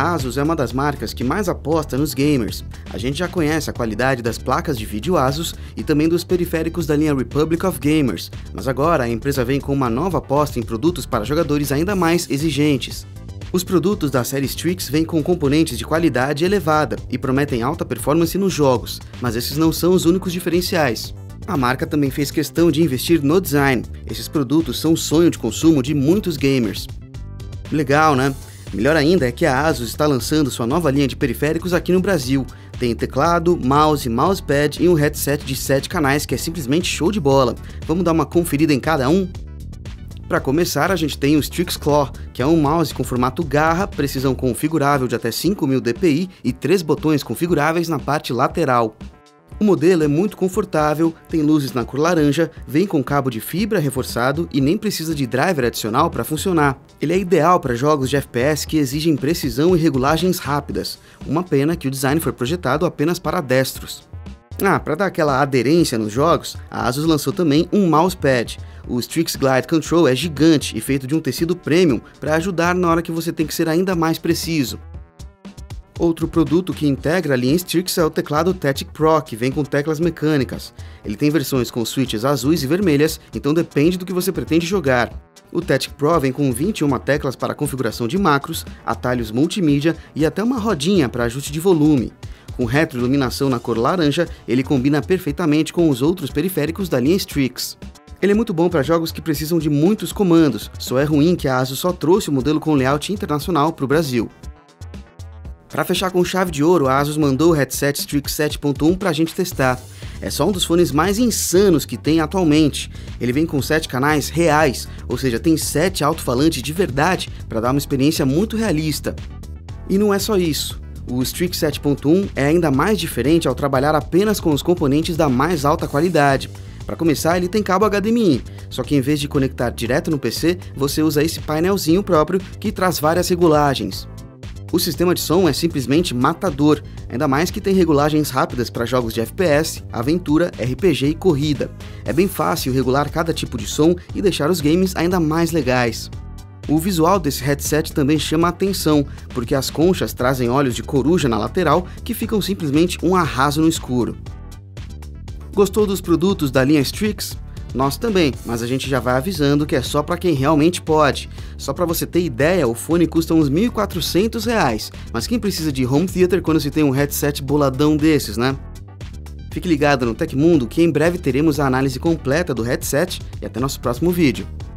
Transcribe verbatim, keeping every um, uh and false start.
A Asus é uma das marcas que mais aposta nos gamers. A gente já conhece a qualidade das placas de vídeo Asus e também dos periféricos da linha Republic of Gamers, mas agora a empresa vem com uma nova aposta em produtos para jogadores ainda mais exigentes. Os produtos da série Strix vêm com componentes de qualidade elevada e prometem alta performance nos jogos, mas esses não são os únicos diferenciais. A marca também fez questão de investir no design. Esses produtos são o sonho de consumo de muitos gamers. Legal, né? Melhor ainda é que a Asus está lançando sua nova linha de periféricos aqui no Brasil. Tem teclado, mouse, mousepad e um headset de sete canais que é simplesmente show de bola. Vamos dar uma conferida em cada um? Para começar, a gente tem o Strix Claw, que é um mouse com formato garra, precisão configurável de até cinco mil D P I e três botões configuráveis na parte lateral. O modelo é muito confortável, tem luzes na cor laranja, vem com cabo de fibra reforçado e nem precisa de driver adicional para funcionar. Ele é ideal para jogos de F P S que exigem precisão e regulagens rápidas. Uma pena que o design foi projetado apenas para destros. Ah, para dar aquela aderência nos jogos, a Asus lançou também um mousepad. O Strix Glide Control é gigante e feito de um tecido premium para ajudar na hora que você tem que ser ainda mais preciso. Outro produto que integra a linha Strix é o teclado Tactic Pro, que vem com teclas mecânicas. Ele tem versões com switches azuis e vermelhas, então depende do que você pretende jogar. O Tactic Pro vem com vinte e uma teclas para configuração de macros, atalhos multimídia e até uma rodinha para ajuste de volume. Com retroiluminação na cor laranja, ele combina perfeitamente com os outros periféricos da linha Strix. Ele é muito bom para jogos que precisam de muitos comandos, só é ruim que a Asus só trouxe o modelo com layout internacional para o Brasil. Para fechar com chave de ouro, a Asus mandou o headset Strix sete ponto um para a gente testar. É só um dos fones mais insanos que tem atualmente. Ele vem com sete canais reais, ou seja, tem sete alto-falantes de verdade para dar uma experiência muito realista. E não é só isso. O Strix sete ponto um é ainda mais diferente ao trabalhar apenas com os componentes da mais alta qualidade. Para começar, ele tem cabo H D M I, só que em vez de conectar direto no P C, você usa esse painelzinho próprio que traz várias regulagens. O sistema de som é simplesmente matador, ainda mais que tem regulagens rápidas para jogos de F P S, aventura, R P G e corrida. É bem fácil regular cada tipo de som e deixar os games ainda mais legais. O visual desse headset também chama a atenção, porque as conchas trazem olhos de coruja na lateral que ficam simplesmente um arraso no escuro. Gostou dos produtos da linha Strix? Nós também, mas a gente já vai avisando que é só para quem realmente pode. Só para você ter ideia, o fone custa uns mil e quatrocentos reais, mas quem precisa de home theater quando se tem um headset boladão desses, né? Fique ligado no Tecmundo que em breve teremos a análise completa do headset e até nosso próximo vídeo.